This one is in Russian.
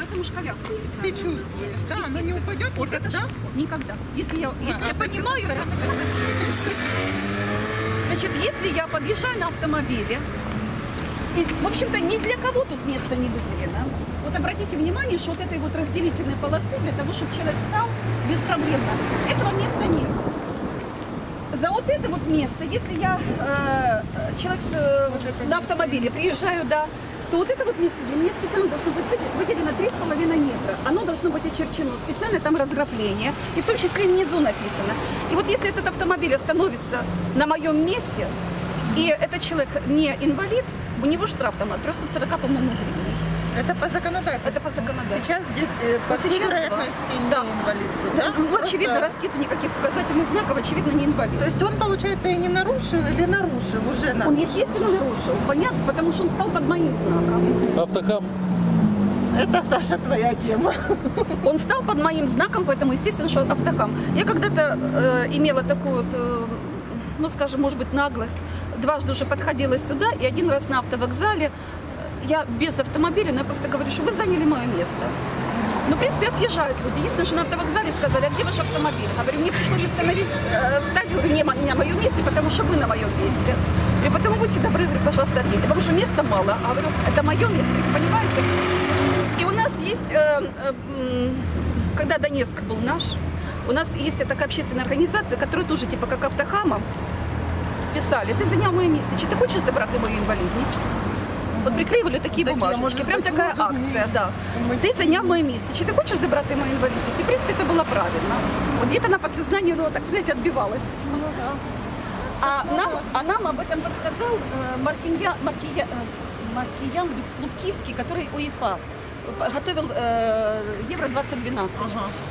потому что коляска специальная. Ты чувствуешь, да? Оно не упадет Вот это никогда? никогда. Если я понимаю, значит, если я подъезжаю на автомобиле, и, в общем-то, ни для кого тут место не выделено. Вот обратите внимание, что вот этой вот разделительной полосы для того, чтобы человек встал беспроблемно, этого места нет. За вот это вот место, если я человек на автомобиле приезжаю, да, то вот это вот место для меня специально должно быть выделено 3,5 метра. Оно должно быть очерчено, специально там разграфление, и в том числе внизу написано. И вот если этот автомобиль остановится на моем месте, и этот человек не инвалид, у него штраф там от 340, по-моему, гривен. Это по законодательству. Это по законодательству. Сейчас здесь, по всей вероятности, не инвалид. Да? Ну, очевидно, раскид никаких указательных знаков, очевидно, не инвалид. То есть он, получается, и не нарушил, или нарушил уже? Он, естественно, нарушил. Понятно, потому что он стал под моим знаком. Автохам. Это, Саша, твоя тема. Он стал под моим знаком, поэтому, естественно, что автохам. Я когда-то имела такую вот, ну, скажем, может быть, наглость. Дважды уже подходила сюда, и один раз на автовокзале я без автомобиля, но я просто говорю, что вы заняли мое место. Ну, в принципе, отъезжают люди. Единственное, что на автовокзале сказали, а где ваш автомобиль? Я говорю, мне пришлось встать, говорю, не на моем месте, потому что вы на моем месте. И потом будьте добры, говорю, пожалуйста, отъедьте, потому что места мало. А говорю, это мое место, понимаете? И у нас есть, когда Донецк был наш, у нас есть такая общественная организация, которая тоже, типа, как автохама, писали, ты занял мое место, чи ты хочешь забрать мою инвалидность? Вот приклеивали такие бумажечки, прям такая акция, да. Ты занял мое место, чи ты хочешь забрать мою инвалидность? И, в принципе, это было правильно. Вот где-то на подсознании, ну, так, знаете, отбивалось. А нам об этом подсказал Маркиян Лубківський, который УЕФА готовил Евро 2012.